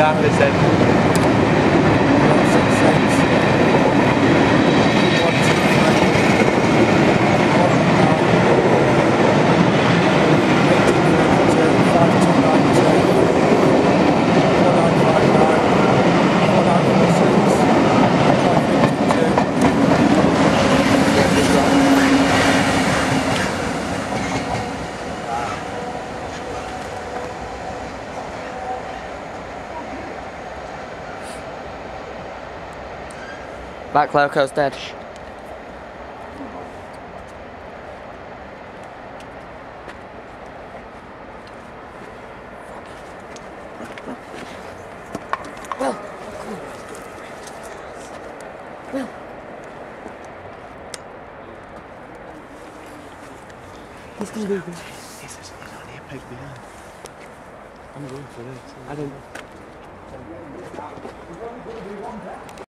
down this end. Back loco's dead. Well. He's gonna be good. He's on here, peg behind. I'm going for this. I don't.